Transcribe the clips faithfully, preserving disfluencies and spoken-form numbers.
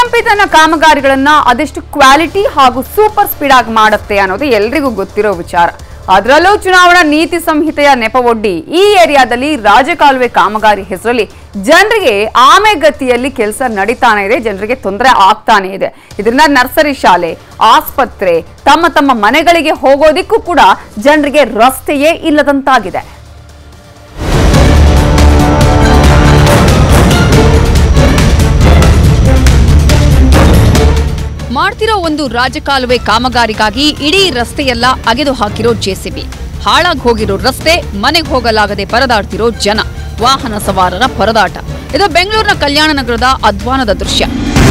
BBMP ತನ್ನ ಕಾಮಗಾರಿಗಳನ್ನ ಅದೆಷ್ಟು quality ಹಾಗೂ ಸೂಪರ್ ಸ್ಪೀಡ್ ಆಗಿ ಮಾಡುತ್ತೆ ಅನ್ನೋದು ಎಲ್ರಿಗೂ ಗೊತ್ತಿರೋ ವಿಚಾರ. ಅದರಲ್ಲೂ ಚುನಾವಣಾ ನೀತಿ ಸಂಹಿತೆಯ ನೆಪವೊಡ್ಡಿ ಈ ಏರಿಯಾದಲ್ಲಿ ರಾಜಕಾಲುವೆ ಕಾಮಗಾರಿ ಹೆಸರಲ್ಲಿ ಜನರಿಗೆ ಆಮೆಗತಿಯಲ್ಲಿ ಕೆಲಸ ನಡೀತಾನೆ ಇದೆ, ಜನರಿಗೆ ತೊಂದರೆ ಆಗ್ತಾನೆ ಇದೆ. ಇದರಿಂದ ನರ್ಸರಿ ಶಾಲೆ, ಆಸ್ಪತ್ರೆ, ತಮ್ಮ ತಮ್ಮ ಮನೆಗಳಿಗೆ ಹೋಗೋದಿಕ್ಕೂ ಕೂಡ ಜನರಿಗೆ ರಸ್ತೆಯೇ ಇಲ್ಲದಂತಾಗಿದೆ. ಮಾಡ್ತಿರೋ ಒಂದು ರಾಜಕಾಲುವೆ ಕಾಮಗಾರಿಗಾಗಿ ಇಡೀ ರಸ್ತೆಯೆಲ್ಲ ಅಗೆದು ಹಾಕಿರೋ ಜೆಸಿಬಿ, ಹಾಳಾಗಿ ಹೋಗಿರೋ ರಸ್ತೆ, ಮನೆಗೆ ಹೋಗಲಾಗದೆ ಪರದಾಡ್ತಿರೋ ಜನ, ವಾಹನ ಸವಾರರ ಪರದಾಟ. ಇದು ಬೆಂಗಳೂರಿನ ಕಲ್ಯಾಣ ನಗರದ ಅಧ್ವಾನದ ದೃಶ್ಯ.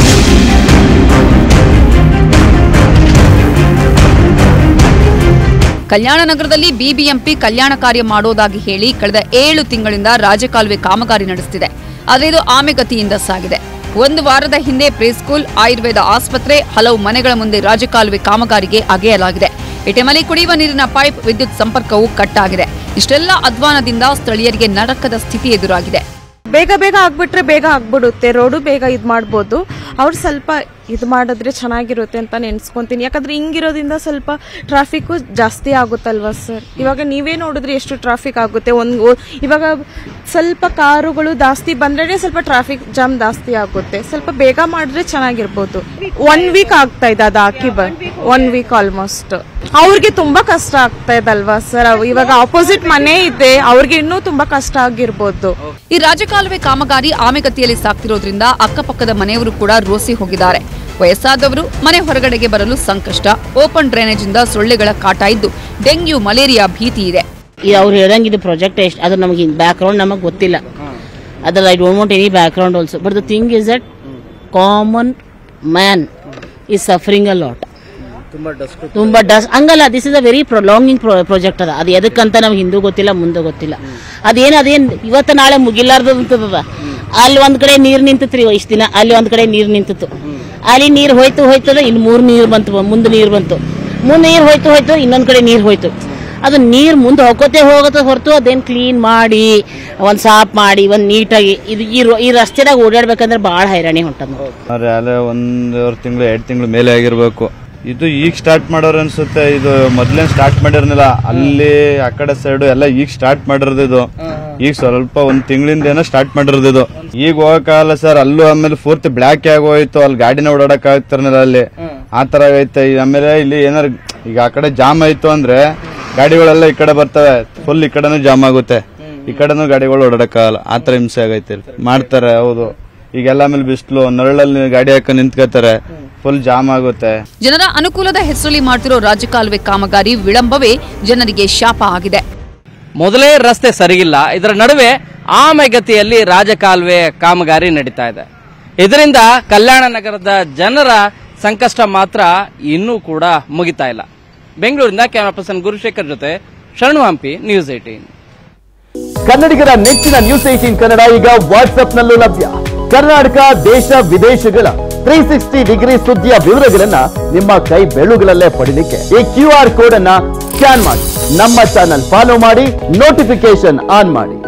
ಕಲ್ಯಾಣ ನಗರದಲ್ಲಿ ಬಿಬಿಎಂಪಿ ಕಲ್ಯಾಣ ಕಾರ್ಯ ಮಾಡೋದಾಗಿ ಹೇಳಿ ಕಳೆದ ಏಳು ತಿಂಗಳಿಂದ ರಾಜಕಾಲುವೆ ಕಾಮಗಾರಿ ನಡೆಸುತ್ತಿದೆ. ಆದರೆ ಇದು ಆಮೆಗತಿಯಿಂದ ಸಾಗಿದೆ. ಒಂದು ವಾರದ ಹಿಂದೆ ಪ್ರೀಸ್ಕೂಲ್, ಆಯುರ್ವೇದ ಆಸ್ಪತ್ರೆ, ಹಲವು ಮನೆಗಳ ಮುಂದೆ ರಾಜಕಾಲುವೆ ಕಾಮಗಾರಿಗೆ ಅಗೆಯಲಾಗಿದೆ. ಈ ಟೈಮಲ್ಲಿ ಕುಡಿಯುವ ನೀರಿನ ಪೈಪ್, ವಿದ್ಯುತ್ ಸಂಪರ್ಕವೂ ಕಟ್ ಆಗಿದೆ. ಇಷ್ಟೆಲ್ಲ ಅಧ್ವಾನದಿಂದ ಸ್ಥಳೀಯರಿಗೆ ನರಕದ ಸ್ಥಿತಿ ಎದುರಾಗಿದೆ. ಬೇಗ ಬೇಗ ಆಗ್ಬಿಟ್ರೆ ಬೇಗ ಆಗ್ಬಿಡುತ್ತೆ, ರೋಡು ಬೇಗ ಇದ್ ಮಾಡ್ಬೋದು. ಅವ್ರು ಸ್ವಲ್ಪ ಇದು ಮಾಡಿದ್ರೆ ಚೆನ್ನಾಗಿರುತ್ತೆ ಅಂತ ನೆನ್ಸ್ಕೊಂತೀನಿ. ಯಾಕಂದ್ರೆ ಹಿಂಗಿರೋದ್ರಿಂದ ಸ್ವಲ್ಪ ಟ್ರಾಫಿಕ್ ಜಾಸ್ತಿ ಆಗುತ್ತಲ್ವಾ ಸರ್? ಇವಾಗ ನೀವೇ ನೋಡಿದ್ರೆ ಎಷ್ಟು ಟ್ರಾಫಿಕ್ ಆಗುತ್ತೆ. ಒಂದು ಇವಾಗ ಸ್ವಲ್ಪ ಕಾರುಗಳು ಜಾಸ್ತಿ ಬಂದ್ರೆ ಸ್ವಲ್ಪ ಟ್ರಾಫಿಕ್ ಜಾಮ್ ಜಾಸ್ತಿ ಆಗುತ್ತೆ. ಸ್ವಲ್ಪ ಬೇಗ ಮಾಡಿದ್ರೆ ಚೆನ್ನಾಗಿರ್ಬೋದು. ಒನ್ ವೀಕ್ ಆಗ್ತಾ ಇದೆ ಅದು ಹಾಕಿ ಬಂದ್ ಒನ್ ವೀಕ್ ಆಲ್ಮೋಸ್ಟ್. ಅವ್ರಿಗೆ ತುಂಬಾ ಕಷ್ಟ ಆಗ್ತಾ ಇದಲ್ವಾ ಸರ್? ಇವಾಗ ಆಪೋಸಿಟ್ ಮನೆ ಇದೆ, ಅವ್ರಿಗೆ ಇನ್ನೂ ತುಂಬಾ ಕಷ್ಟ ಆಗಿರ್ಬೋದು. ಈ ರಾಜಕಾಲುವೆ ಕಾಮಗಾರಿ ಆಮೆಗತಿಯಲ್ಲಿ ಸಾಕ್ತಿರೋದ್ರಿಂದ ಅಕ್ಕಪಕ್ಕದ ಮನೆಯವರು ಕೂಡ ರೋಸಿ ಹೋಗಿದ್ದಾರೆ. ವಯಸ್ಸಾದವರು ಮನೆ ಹೊರಗಡೆಗೆ ಬರಲು ಸಂಕಷ್ಟ. ಓಪನ್ ಡ್ರೈನೇಜ್ ಇಂದ ಸೊಳ್ಳೆಗಳ ಕಾಟ ಇದ್ದು ಡೆಂಗ್ಯೂ, ಮಲೇರಿಯಾ ಭೀತಿ ಇದೆ. ಅವ್ರು ಹೇಳಂಗಿದ್ದು ಪ್ರಾಜೆಕ್ಟ್ ಎಷ್ಟು ಅದು ನಮಗೆ ಬ್ಯಾಕ್ ಗ್ರೌಂಡ್ ನಮಗೆ ಗೊತ್ತಿಲ್ಲ. ಅದ್ರಲ್ಲಿ I don't want any background also. But the thing is that common man is suffering a lot. ತುಂಬಾ ಡಸ್ಟ್ ಹಂಗಲ್ಲ. This is a very prolonging project ಅದ. ಅದು ಎದಕ್ಕಂತ ನಮ್ಗೆ ಹಿಂದೂ ಗೊತ್ತಿಲ್ಲ, ಮುಂದೆ ಗೊತ್ತಿಲ್ಲ. ಅದೇನು ಅದೇನ್ ಇವತ್ತು ನಾಳೆ ಮುಗಿಲಾರ್ದಂತದ. ಅಲ್ಲಿ ಒಂದ್ ಕಡೆ ನೀರ್ ನಿಂತತ್ರಿ ಇಷ್ಟ ದಿನ, ಅಲ್ಲಿ ಒಂದ್ ಕಡೆ ನೀರ್ ನಿಂತಿತ್ತು. ಅಲ್ಲಿ ನೀರ್ ಹೋಯ್ತು ಹೋಯ್ತದ, ಇಲ್ಲಿ ಮೂರ್ ನೀರ್ ಬಂತು, ಮುಂದೆ ನೀರ್ ಬಂತು, ಮುಂದೆ ನೀರ್ ಹೋಯ್ತು ಹೋಯ್ತು, ಇನ್ನೊಂದ್ ಕಡೆ ನೀರ್ ಹೋಯ್ತು. ಅದು ನೀರ್ ಮುಂದೆ ಹೋಗೋತೆ ಹೋಗತ್ತೆ ಹೊರತು ಅದೇನ್ ಕ್ಲೀನ್ ಮಾಡಿ ಒಂದ್ ಸಾಫ್ ಮಾಡಿ ಒಂದ್ ನೀಟಾಗಿ ಇದು ಈ ರಸ್ತೆದಾಗ ಓಡಾಡ್ಬೇಕಂದ್ರೆ ಬಹಳ ಹೈರಾಣಿ ಹೊಂಟದ. ಒಂದೂವರೆ ತಿಂಗಳು ಎರಡ್ ತಿಂಗಳು ಮೇಲೆ ಆಗಿರ್ಬೇಕು. ಇದು ಈಗ ಸ್ಟಾರ್ಟ್ ಮಾಡೋರು ಅನ್ಸುತ್ತೆ. ಇದು ಮೊದ್ಲೇನ್ ಸ್ಟಾರ್ಟ್ ಮಾಡಿರ್ನಿಲ್ಲ. ಅಲ್ಲಿ ಆ ಕಡೆ ಸೈಡ್ ಎಲ್ಲ ಈಗ ಸ್ಟಾರ್ಟ್ ಮಾಡಿರೋದು. ಇದು ಈಗ ಸ್ವಲ್ಪ ಒಂದ್ ತಿಂಗಳಿಂದ ಏನೋ ಸ್ಟಾರ್ಟ್ ಮಾಡಿರೋದು. ಇದು ಈಗ ಹೋಗಕ್ಕಾಗಲ್ಲ ಸರ್. ಅಲ್ಲೂ ಆಮೇಲೆ ಪೂರ್ತಿ ಬ್ಲಾಕ್ ಆಗೋಯ್ತು. ಅಲ್ಲಿ ಗಾಡಿನ ಓಡಾಡಕ್ ಆಗ್ತಿರ್ನಿಲ್ಲ. ಅಲ್ಲಿ ಆ ತರ ಆಗೈತೆ. ಆಮೇಲೆ ಇಲ್ಲಿ ಏನಾರು ಈಗ ಆ ಕಡೆ ಜಾಮ್ ಆಯ್ತು ಅಂದ್ರೆ ಗಾಡಿಗಳೆಲ್ಲ ಈ ಕಡೆ ಬರ್ತವೆ, ಫುಲ್ ಈ ಕಡೆನೂ ಜಾಮ್ ಆಗುತ್ತೆ, ಈ ಕಡೆನೂ ಗಾಡಿಗಳು ಓಡಾಡಕ್ಕಾಗಲ್ಲ. ಆ ತರ ಹಿಂಸೆ ಆಗೈತೆ. ಮಾಡ್ತಾರೆ ಹೌದು. ಈಗೆಲ್ಲ ಆಮೇಲೆ ಬಿಸಿಲು, ನರಳಲ್ಲಿ ಗಾಡಿ ಹಾಕ ನಿಂತ್ಕೋತಾರೆ, ಫುಲ್ ಜಾಮ್ ಆಗುತ್ತೆ. ಜನರ ಅನುಕೂಲದ ಹೆಸರಲ್ಲಿ ಮಾಡ್ತಿರೋ ರಾಜಕಾಲುವೆ ಕಾಮಗಾರಿ ವಿಳಂಬವೇ ಜನರಿಗೆ ಶಾಪ ಆಗಿದೆ. ಮೊದಲೇ ರಸ್ತೆ ಸರಿಗಿಲ್ಲ, ಇದರ ನಡುವೆ ಆಮೆಗತಿಯಲ್ಲಿ ರಾಜಕಾಲುವೆ ಕಾಮಗಾರಿ ನಡೀತಾ ಇದೆ. ಇದರಿಂದ ಕಲ್ಯಾಣ ನಗರದ ಜನರ ಸಂಕಷ್ಟ ಮಾತ್ರ ಇನ್ನೂ ಕೂಡ ಮುಗಿತಾ ಇಲ್ಲ. ಬೆಂಗಳೂರಿನ ಕ್ಯಾಮರಾ ಪರ್ಸನ್ ಗುರುಶೇಖರ್ ಜೊತೆ ಶರಣು ಹಂಪಿ, ನ್ಯೂಸ್ ಏಟೀನ್. ಕನ್ನಡಿಗರ ನೆಚ್ಚಿನ ನ್ಯೂಸ್ ಏಟೀನ್ ಕನ್ನಡ ಈಗ ವಾಟ್ಸ್ಆಪ್ನಲ್ಲೂ ಲಭ್ಯ. ಕರ್ನಾಟಕ, ದೇಶ ವಿದೇಶಗಳ ತ್ರೀ ಸಿಕ್ಸ್ಟಿ ಡಿಗ್ರಿ ಸುದ್ದಿಯ ವಿವರಗಳನ್ನ ನಿಮ್ಮ ಕೈ ಬೆರಳುಗಳಲ್ಲೇ ಪಡಿಲಿಕ್ಕೆ ಈ ಕ್ಯೂ ಆರ್ ಕೋಡ್ ಅನ್ನ ಸ್ಕ್ಯಾನ್ ಮಾಡಿ, ನಮ್ಮ ಚಾನಲ್ ಫಾಲೋ ಮಾಡಿ, ನೋಟಿಫಿಕೇಶನ್ ಆನ್ ಮಾಡಿ.